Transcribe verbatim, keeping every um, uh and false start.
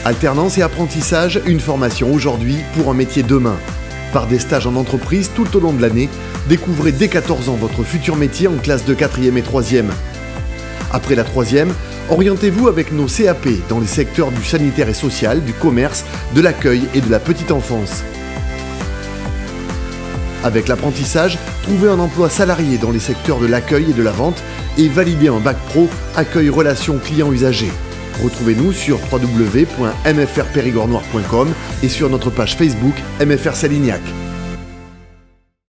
Alternance et apprentissage, une formation aujourd'hui pour un métier demain. Par des stages en entreprise tout au long de l'année, découvrez dès quatorze ans votre futur métier en classe de quatrième et troisième. Après la troisième, orientez-vous avec nos C A P dans les secteurs du sanitaire et social, du commerce, de l'accueil et de la petite enfance. Avec l'apprentissage, trouvez un emploi salarié dans les secteurs de l'accueil et de la vente et validez un bac pro accueil relations clients usagers. Retrouvez-nous sur w w w point m f r périgord noir point com et sur notre page Facebook M F R Salignac.